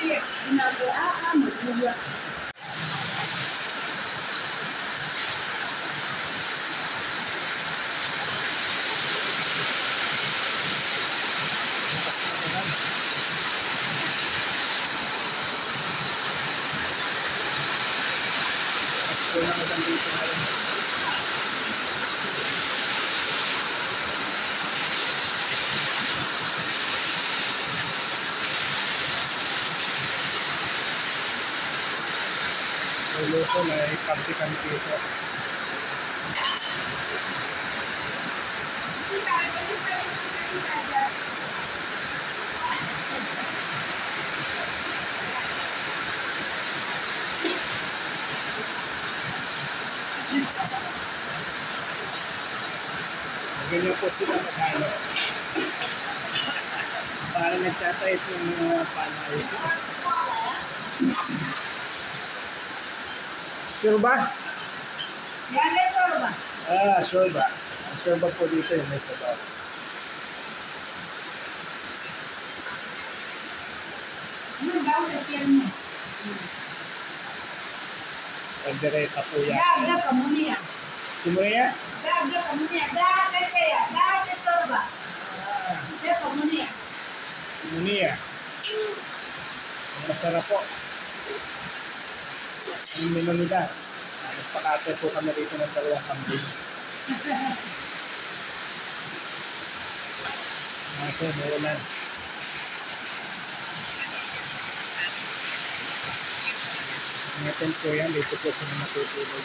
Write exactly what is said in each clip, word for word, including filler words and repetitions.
Ito na naman dito ngayon. Luluto na ipabrikan dito. Ganyan po sila maghanap. Parang nagtatayit ng mga panay. Sure ba? Yan ay sure ba? Ah, sure ba? Sure ba po dito yung may sabaw? Ano daw sa tiyan mo? Pagdireta po yan. Daga ka mo niya. Kumuya? Daga ka mo niya. Daga siya. Daga sure ba? Daga ka mo niya. Kumuya. Masarap po. Ang minunida. Nagpakate po kami dito ng dalawang kambing. Nasa muulan. Ngayon po yan, dito po sila matutulog.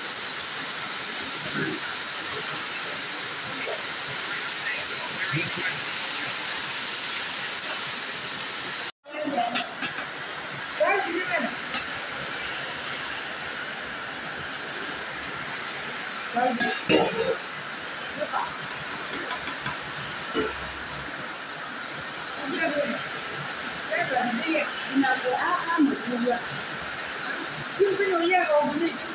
Yung pinuya ko,